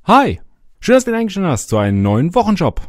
Hi, schön, dass du wieder eingeschaltet hast zu einem neuen Wochenjob.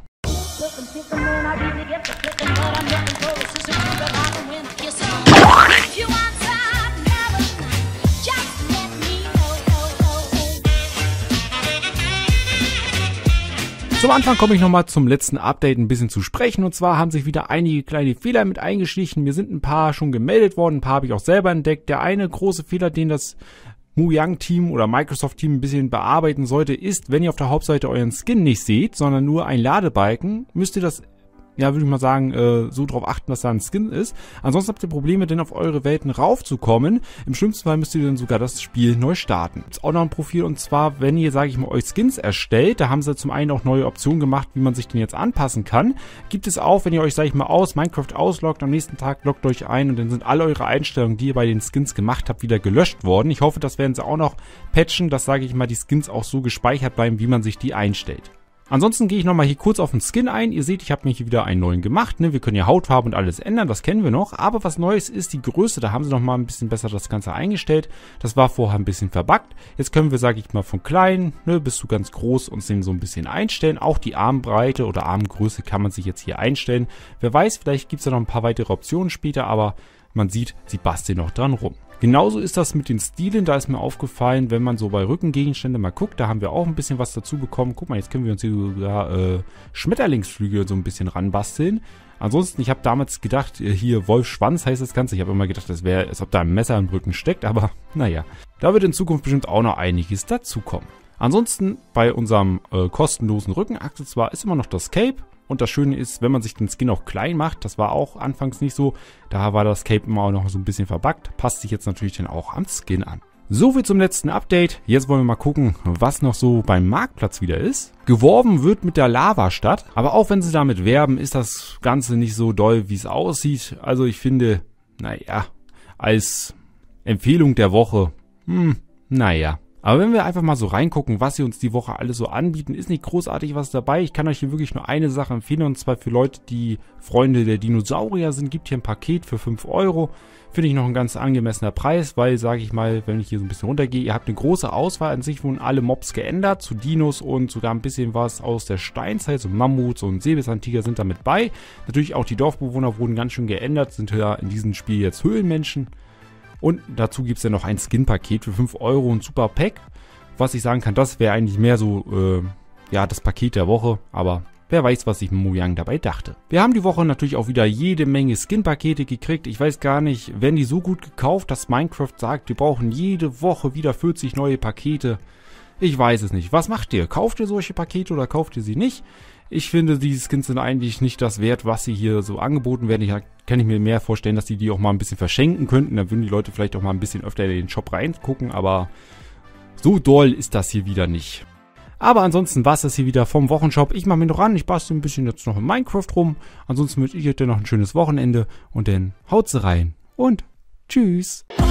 Zum Anfang komme ich nochmal zum letzten Update ein bisschen zu sprechen, und zwar haben sich wieder einige kleine Fehler mit eingeschlichen. Mir sind ein paar schon gemeldet worden, ein paar habe ich auch selber entdeckt. Der eine große Fehler, den das Mojang-Team oder Microsoft-Team ein bisschen bearbeiten sollte, ist, wenn ihr auf der Hauptseite euren Skin nicht seht, sondern nur ein Ladebalken, müsst ihr das, ja, würde ich mal sagen, so drauf achten, dass da ein Skin ist. Ansonsten habt ihr Probleme, denn auf eure Welten raufzukommen. Im schlimmsten Fall müsst ihr dann sogar das Spiel neu starten. Ist auch noch ein Profil, und zwar, wenn ihr, sage ich mal, euch Skins erstellt, da haben sie zum einen auch neue Optionen gemacht, wie man sich den jetzt anpassen kann. Gibt es auch, wenn ihr euch, sage ich mal, aus Minecraft ausloggt, am nächsten Tag loggt euch ein und dann sind alle eure Einstellungen, die ihr bei den Skins gemacht habt, wieder gelöscht worden. Ich hoffe, das werden sie auch noch patchen, dass, sage ich mal, die Skins auch so gespeichert bleiben, wie man sich die einstellt. Ansonsten gehe ich nochmal hier kurz auf den Skin ein. Ihr seht, ich habe mir hier wieder einen neuen gemacht. Ne? Wir können ja Hautfarbe und alles ändern, das kennen wir noch. Aber was Neues ist die Größe. Da haben sie nochmal ein bisschen besser das Ganze eingestellt. Das war vorher ein bisschen verbuggt. Jetzt können wir, sage ich mal, von klein, ne, bis zu ganz groß uns den so ein bisschen einstellen. Auch die Armbreite oder Armgröße kann man sich jetzt hier einstellen. Wer weiß, vielleicht gibt es da noch ein paar weitere Optionen später, aber man sieht, sie basteln noch dran rum. Genauso ist das mit den Stilen, da ist mir aufgefallen, wenn man so bei Rückengegenstände mal guckt, da haben wir auch ein bisschen was dazu bekommen. Guck mal, jetzt können wir uns hier sogar Schmetterlingsflügel so ein bisschen ranbasteln. Ansonsten, ich habe damals gedacht, hier Wolfschwanz heißt das Ganze. Ich habe immer gedacht, das wäre, als ob da ein Messer im Rücken steckt, aber naja. Da wird in Zukunft bestimmt auch noch einiges dazukommen. Ansonsten, bei unserem kostenlosen Rückenaccessoire ist immer noch das Cape. Und das Schöne ist, wenn man sich den Skin auch klein macht, das war auch anfangs nicht so, da war das Cape immer auch noch so ein bisschen verbuggt, passt sich jetzt natürlich dann auch am Skin an. Soviel zum letzten Update. Jetzt wollen wir mal gucken, was noch so beim Marktplatz wieder ist. Geworben wird mit der Lava-Stadt, aber auch wenn sie damit werben, ist das Ganze nicht so doll, wie es aussieht. Also ich finde, naja, als Empfehlung der Woche, naja. Aber wenn wir einfach mal so reingucken, was sie uns die Woche alles so anbieten, ist nicht großartig was dabei. Ich kann euch hier wirklich nur eine Sache empfehlen, und zwar für Leute, die Freunde der Dinosaurier sind, gibt hier ein Paket für 5 €. Finde ich noch ein ganz angemessener Preis, weil, sage ich mal, wenn ich hier so ein bisschen runtergehe, ihr habt eine große Auswahl. An sich wurden alle Mobs geändert zu Dinos und sogar ein bisschen was aus der Steinzeit, so Mammuts und Säbelzahntiger sind damit bei. Natürlich auch die Dorfbewohner wurden ganz schön geändert, sind ja in diesem Spiel jetzt Höhlenmenschen. Und dazu gibt es ja noch ein Skin-Paket für 5 € und Super Pack. Was ich sagen kann, das wäre eigentlich mehr so, ja, das Paket der Woche. Aber wer weiß, was sich Mojang dabei dachte. Wir haben die Woche natürlich auch wieder jede Menge Skin-Pakete gekriegt. Ich weiß gar nicht, werden die so gut gekauft, dass Minecraft sagt, wir brauchen jede Woche wieder 40 neue Pakete. Ich weiß es nicht. Was macht ihr? Kauft ihr solche Pakete oder kauft ihr sie nicht? Ich finde, die Skins sind eigentlich nicht das wert, was sie hier so angeboten werden. Kann ich mir mehr vorstellen, dass die auch mal ein bisschen verschenken könnten. Dann würden die Leute vielleicht auch mal ein bisschen öfter in den Shop reingucken. Aber so doll ist das hier wieder nicht. Aber ansonsten war es das hier wieder vom Wochenshop. Ich mache mich noch ran. Ich bastel ein bisschen jetzt noch in Minecraft rum. Ansonsten wünsche ich euch noch ein schönes Wochenende. Und dann haut's rein. Und tschüss.